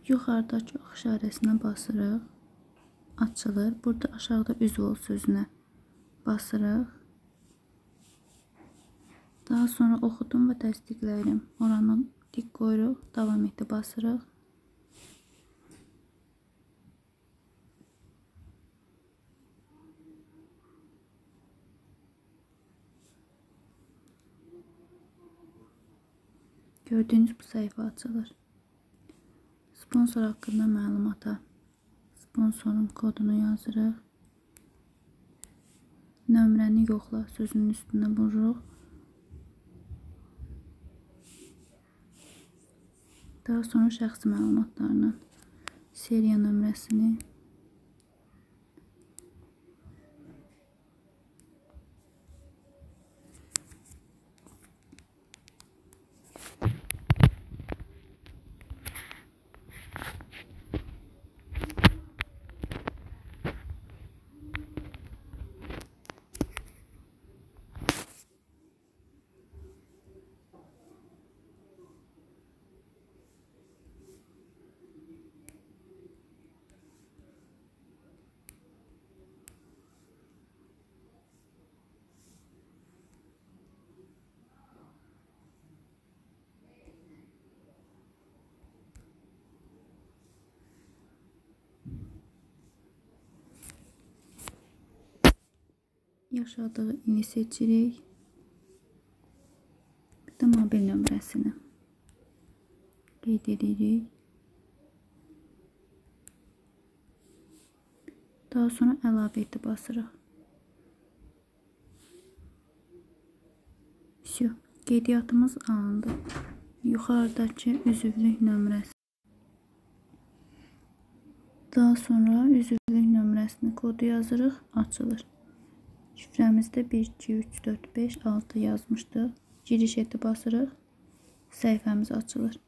Yuxarıdakı ox işarəsinə basırıq. Açılır. Burada aşağıda üzv ol sözünə basırıq. Daha sonra oxudum və təsdiqləyirəm. Oranı tik qoyuruq. Davam etdi basırıq. Gördüyünüz bu səhifə açılır. Sponsor haqqında məlumata sponsorun kodunu yazırıq. Nömrəni yoxla sözünün üstünə vururuq. Daha sonra şəxsi məlumatlarını, seriya nömrəsini, yaşadığı ili seçirik. Bir də mobil nömrəsini qeyd edirik. Daha sonra əlavə etdi basırıq. Qeydiyyatımız alındı. Yuxarıdakı üzvlük nömrəsi. Daha sonra üzvlük nömrəsini kodu yazırıq. Açılır. Şifrəmizdə 1, 2, 3, 4, 5, 6 yazmışdıq. Giriş etdi basırıq. Səhifəmiz açılır.